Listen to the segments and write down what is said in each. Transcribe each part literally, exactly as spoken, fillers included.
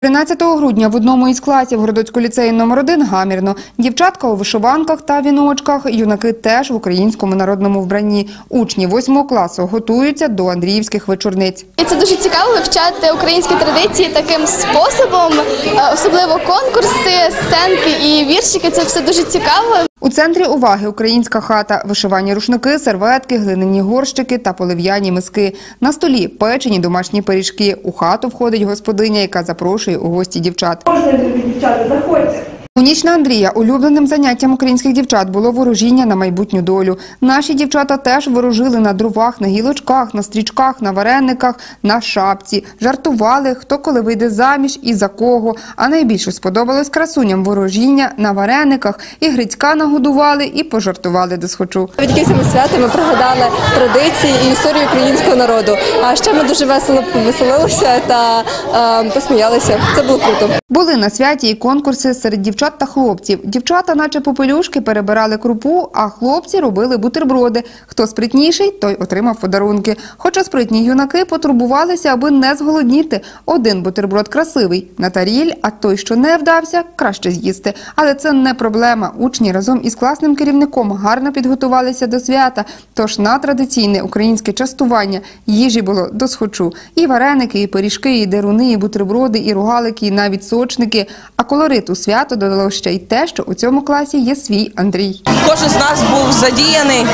тринадцятого грудня в одному із класів Городоцького ліцею номер один гамірно. Дівчатка у вишиванках та віночках, юнаки теж в українському народному вбранні. Учні восьмого класу готуються до андріївських вечорниць. І це дуже цікаво вивчати українські традиції таким способом, особливо конкурси, сценки і віршики. Це все дуже цікаво. У центрі уваги українська хата, вишивані рушники, серветки, глиняні горщики та полив'яні миски. На столі печені домашні пиріжки. У хату входить господиня, яка запрошує у гості дівчат. Можна, дівчата, заходьте. У ніч на Андрія улюбленим заняттям українських дівчат було ворожіння на майбутню долю. Наші дівчата теж ворожили на дровах, на гілочках, на стрічках, на варениках, на шапці. Жартували, хто коли вийде заміж і за кого. А найбільше сподобалось красуням ворожіння на варениках. І Грицька нагодували, і пожартували досхочу. Від якихось свята ми пригадали традиції і історію українського народу. А ще ми дуже весело повеселилися та е, посміялися. Це було круто. Були на святі і конкурси серед дівчат та хлопців. Дівчата, наче попелюшки, перебирали крупу, а хлопці робили бутерброди. Хто спритніший, той отримав подарунки. Хоча спритні юнаки потурбувалися, аби не зголодніти. Один бутерброд красивий на таріль, а той, що не вдався, краще з'їсти. Але це не проблема. Учні разом із класним керівником гарно підготувалися до свята. Тож на традиційне українське частування їжі було досхочу. І вареники, і пиріжки, і деруни, і бутерброди, і рогалики, і навіть сочники. А колориту свято додало ще й те, що у цьому класі є свій Андрій. Кожен з нас був задіяний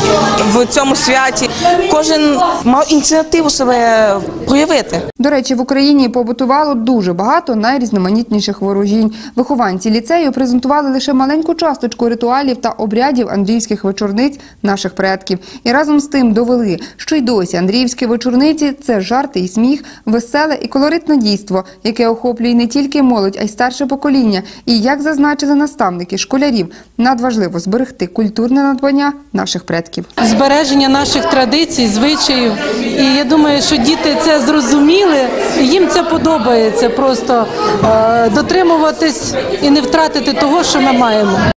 в цьому святі. Кожен мав ініціативу себе проявити. До речі, в Україні побутувало дуже багато найрізноманітніших ворожінь. Вихованці ліцею презентували лише маленьку часточку ритуалів та обрядів андріївських вечорниць наших предків. І разом з тим довели, що й досі андріївські вечорниці – це жарти і сміх, веселе і колоритне дійство, яке охоплює не тільки молодь, а й старше покоління. І, як зазначили наставники школярів, надважливо зберегти культурне надбання наших предків. Збереження наших традицій, звичаїв. І я думаю, що діти це зрозуміли, і їм це подобається. Просто е, дотримуватись і не втратити того, що ми маємо.